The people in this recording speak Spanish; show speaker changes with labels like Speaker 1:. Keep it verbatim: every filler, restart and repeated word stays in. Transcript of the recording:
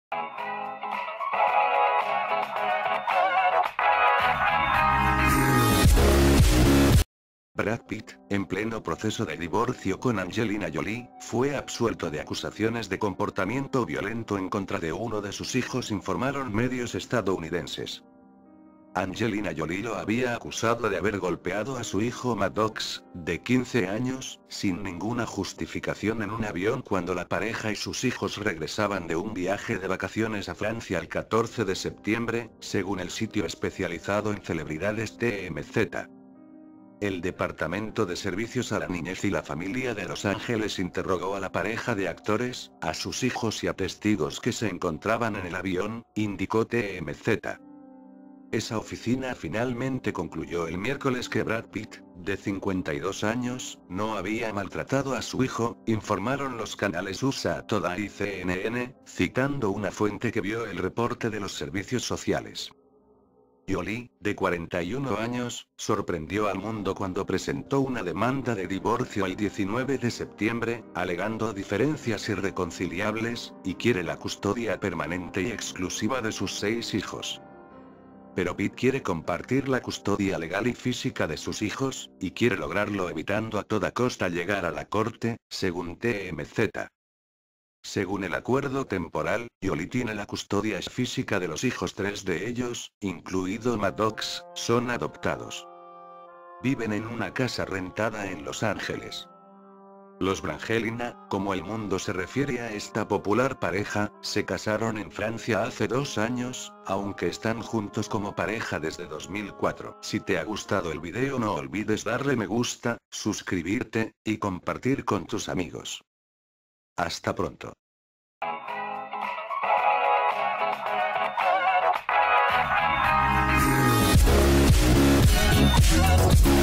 Speaker 1: Brad Pitt, en pleno proceso de divorcio con Angelina Jolie, fue absuelto de acusaciones de comportamiento violento en contra de uno de sus hijos, informaron medios estadounidenses. Angelina Jolie lo había acusado de haber golpeado a su hijo Maddox, de quince años, sin ninguna justificación en un avión cuando la pareja y sus hijos regresaban de un viaje de vacaciones a Francia el catorce de septiembre, según el sitio especializado en celebridades T M Z. El Departamento de Servicios a la Niñez y la Familia de Los Ángeles interrogó a la pareja de actores, a sus hijos y a testigos que se encontraban en el avión, indicó T M Z. Esa oficina finalmente concluyó el miércoles que Brad Pitt, de cincuenta y dos años, no había maltratado a su hijo, informaron los canales U S A Today y C N N, citando una fuente que vio el reporte de los servicios sociales. Jolie, de cuarenta y uno años, sorprendió al mundo cuando presentó una demanda de divorcio el diecinueve de septiembre, alegando diferencias irreconciliables, y quiere la custodia permanente y exclusiva de sus seis hijos. Pero Pitt quiere compartir la custodia legal y física de sus hijos, y quiere lograrlo evitando a toda costa llegar a la corte, según T M Z. Según el acuerdo temporal, Jolie tiene la custodia física de los hijos. Tres de ellos, incluido Maddox, son adoptados. Viven en una casa rentada en Los Ángeles. Los Brangelina, como el mundo se refiere a esta popular pareja, se casaron en Francia hace dos años, aunque están juntos como pareja desde dos mil cuatro. Si te ha gustado el video, no olvides darle me gusta, suscribirte, y compartir con tus amigos. Hasta pronto.
Speaker 2: We'll be right back.